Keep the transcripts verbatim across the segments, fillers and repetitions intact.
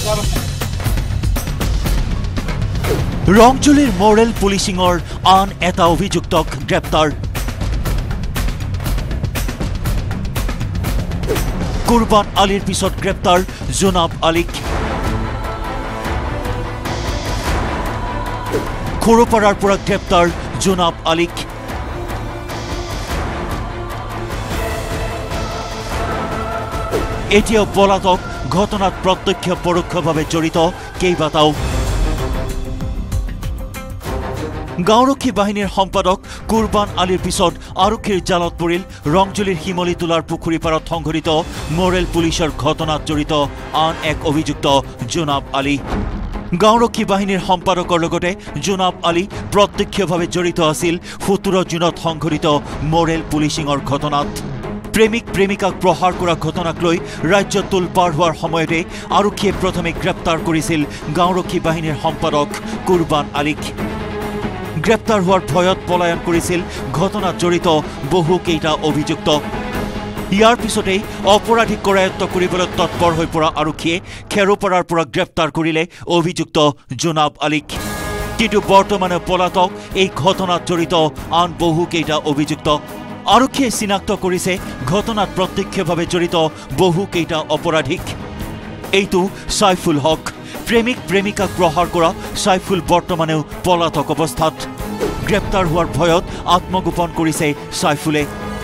ৰংজুলিৰ Morrell পুলিচিঙৰ আন এটা অভিযুক্তক গ্ৰেপ্তাৰ কুৰবান আলীৰ পিছত গ্ৰেপ্তাৰ জোনাব আলীক খোৰোপাৰাৰ পৰা গ্ৰেপ্তাৰ জোনাব আলীক এতিয়াও পলাতক ঘটনাত প্ৰত্যক্ষ পৰোক্ষভাৱে জড়িত কেইবাটাও গাঁওৰক্ষী বাহিনীৰ সম্পাদক কুৰবান আলীৰ পিছত আৰক্ষীৰ জালত পৰিল ৰংজুলিৰ শিমলি তোলাৰ পুখুৰী পাৰত সংঘটিত মৰেল পুলিচৰ ঘটনাত জড়িত আন এক অভিযুক্ত জোনাব আলী গাঁওৰক্ষী বাহিনীৰ সম্পাদকৰ লগতে জোনাব আলী প্ৰত্যক্ষভাৱে জড়িত আছিল সোতৰ জুনত সংঘটিত মৰেল পুলিচিঙৰ ঘটনাত প্ৰেমিক প্ৰেমিকাক প্ৰহাৰ কৰা ঘটনাক লৈ ৰাজ্যত তোলপাৰ হোৱাৰ সময়তে আৰক্ষীয়ে প্ৰথমে গ্ৰেপ্তাৰ কৰিছিল গাঁওৰক্ষী বাহিনীৰ সম্পাদক কুৰবান আলীক গ্ৰেপ্তাৰ হোৱাৰ ভয়ত পলায়ন কৰিছিল ঘটনাত জড়িত বহু কেইটা অভিযুক্ত ইয়াৰ পিছতেই অপৰাধীক কৰায়ত্ব কৰিবলৈ তৎপৰ হৈ পৰা আৰক্ষীয়ে খেৰোপাৰাৰ পৰা গ্ৰেপ্তাৰ কৰিলে অভিযুক্ত জোনাব আলীক কিন্তু বৰ্তমানে পলাতক এই ঘটনাত জড়িত আন বহু কেইটা অভিযুক্ত আৰক্ষীয়ে চিনাক্ত কৰিছে ঘটনাত প্ৰত্যক্ষভাৱে জড়িত বহু কেইটা অপৰাধীক এইটো সাইফুল হক প্ৰেমিক প্ৰেমিকাক প্ৰহাৰ কৰা সাইফুল বৰ্তমানেও পলাতক অৱস্থাত গ্ৰেপ্তাৰ হোৱাৰ ভয়ত আত্মগোপন কৰিছে সাইফুলে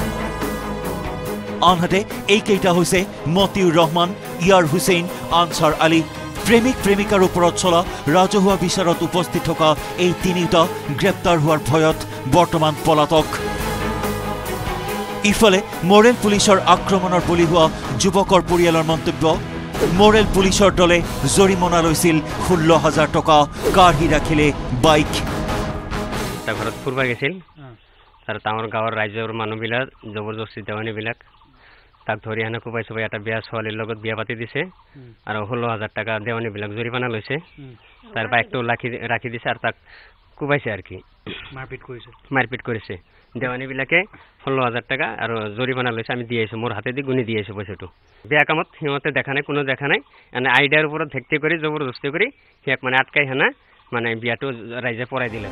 আনহাতে এইকেইটা হৈছে মতিউৰ ৰহমান ইয়াৰ হুছেইন আনছাৰ আলী প্ৰেমিক প্ৰেমিকাৰ ওপৰত চলা ৰাজহুৱা বিচাৰত উপস্থিত থকা এই তিনিটা গ্ৰেপ্তাৰ হোৱাৰ ভয়ত বৰ্তমান পলাতক ইফালে মৰেল পুলিচৰ আক্ৰমণৰ বলি হোৱা যুৱকৰ পৰিয়ালৰ মন্তব্য মৰেল পুলিচৰ দলে জৰিমনা লৈছিল ষোল্ল হাজাৰ টকা কাঢ়ি ৰাখিলে বাইক ঘৰত ফুৰিব গৈছিল আৰু তাৰ গাঁৱৰ ৰাইজৰ মানুহবিলাক জবৰদস্তি দেৱানীবিলাক তাক ধৰি আনে কোবাই চবাই এটা বিয়া ছোৱালীৰ লগত বিয়া পাতি দিছে আৰু ষোল্ল হাজাৰ টকা দেৱানীবিলাক জৰিমনা লৈছে তাৰ বাইকটো ৰাখি ৰাখি দিছে আৰু তাক কোবাইছে আৰু কি মাৰপিট কৰিছে মাৰপিট কৰিছে দেৱানীবিলাকে ষোল্ল হাজাৰ টকা আৰু জৰিমনা লৈছে আমি দি আহিছোঁ মোৰ হাতেদি গুণি দি আহিছোঁ পইচাটো বেয়া কামত সিহঁতে দেখা নাই কোনো দেখা নাই মানে আইডিয়াৰ ওপৰত ভিত্তি কৰি জবৰদস্তি কৰি সিয়াক মানে আটকাই হানা মানে বিয়াটো ৰাইজে পৰাই দিলে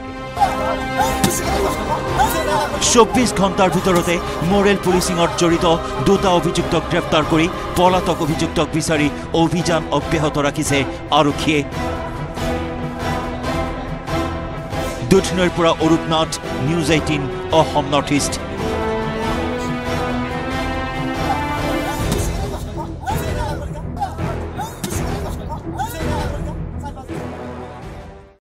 চৌব্বিছ ঘণ্টাৰ ভিতৰতে মৰেল পুলিচিঙত জড়িত দুটা অভিযুক্তক গ্ৰেপ্তাৰ কৰি পলাতক অভিযুক্তক বিচাৰি অভিযান অব্যাহত ৰাখিছে আৰক্ষীয়ে দুধনৈৰ পৰা Arup Nath news eighteen Assam north east